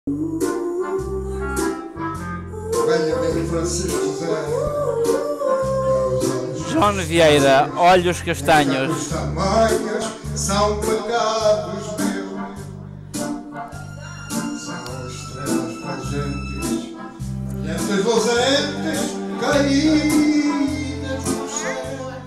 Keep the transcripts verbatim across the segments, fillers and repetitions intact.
Benjamin Francisco José. João Vieira, olhos castanhos. Os tamanhos são pecados meus. São estrelas pagentes, brilhantes luzentes, caídas no céu.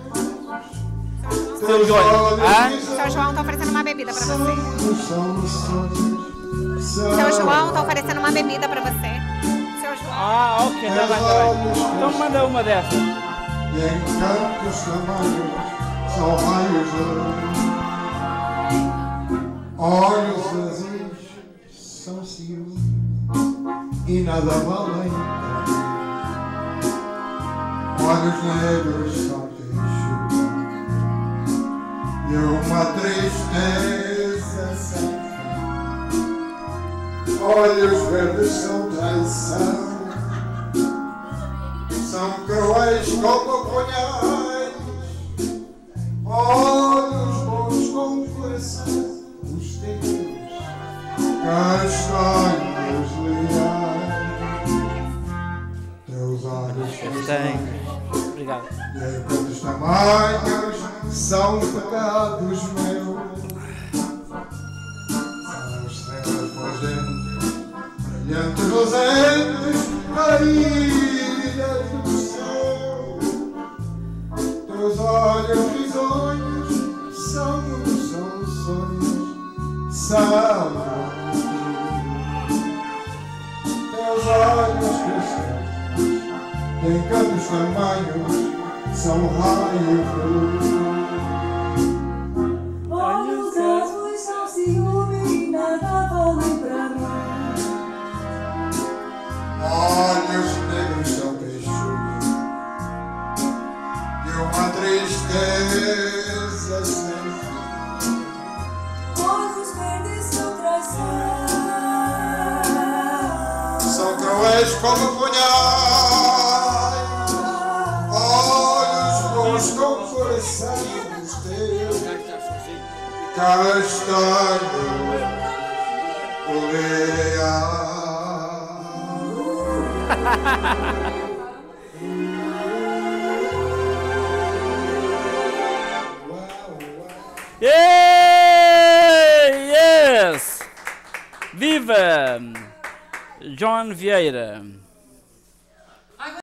Teus olhos Ah? Seu João tá oferecendo uma bebida pra você. são sonhos. Seu João tá oferecendo uma bebida pra você. Seu João. Ah, ok, tá bem, tá bem. Então manda uma dessas. E encantos tamanhos são raios de luz. Olhos azuis são ciúmes e nada valem. Olhos negros são queixos e uma tristeza sem fim. Olhos verdes são traição, são cruéis como punhais. Olhos bons com coração, os teus castanhos leais. Teus olhos Castanhos. Obrigado. e encantos tamanhos são pecados meus. São estrelas pagentes, brilhantes luzentes, caídas do céu. Teus olhos risonhos são, são sonhos, são. Teus olhos castanhos, de encantos tamanhos, são raios de luz. Olhos azuis são ciúme e nada valem pra mim. Olhos negros são queixumes e uma tristeza sem fim. Olhos verdes são traição. São cruéis como punhais. Olhos bons com coração, os teus castanhos oleados. Yeah, yes! Viva! João Vieira.